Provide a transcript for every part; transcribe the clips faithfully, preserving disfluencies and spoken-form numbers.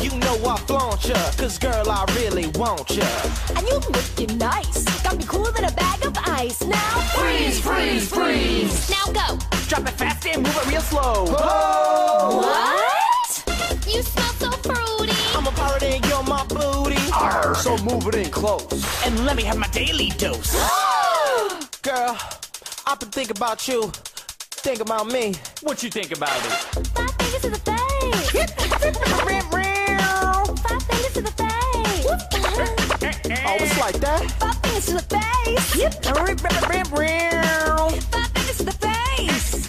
You know I flaunt ya, cause girl, I really want ya. And you looking nice, got me cooler than a bag of ice. Now Freeze, freeze, freeze. Now go. Drop it fast and move it real slow. What? You smell so fruity. I'm a pirate and you're my booty. Arr. So move it in close and let me have my daily dose. Girl, I've been thinking about you. Think about me. What you think about it? Five fingers to the face. Five fingers to the face. Oh, it's like that? Five fingers to the face. Five Five fingers to the face.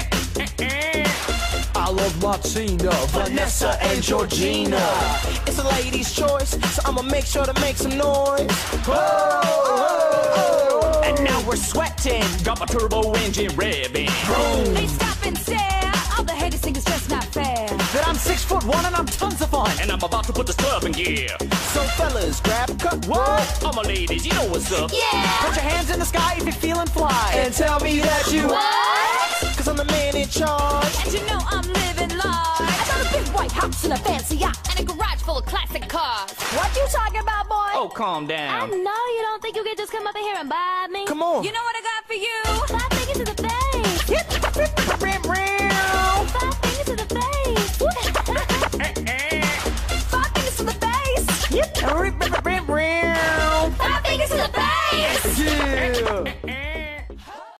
I love Martina, Vanessa, and Georgina. It's a lady's choice, so I'ma make sure to make some noise. Oh, oh, oh. And now we're sweating. Got my turbo engine revving. Boom. They stop and stare. All the haters think it's just not fair. That I'm six foot one and I'm tons of fun. And I'm about to put this club in gear. So fellas, grab a cup. What? All my ladies, you know what's up. Yeah. Put your hands in the sky if you're feeling fly. And tell me that you What? Cause I'm the man in charge. And you know I'm living large. I got a big white house and a fancy yacht and a garage full of classic cars. What you talking about, boy? Oh, calm I down. know you don't think you can just come up in here and buy me. Come on. You know what I got for you? Five fingers to the face.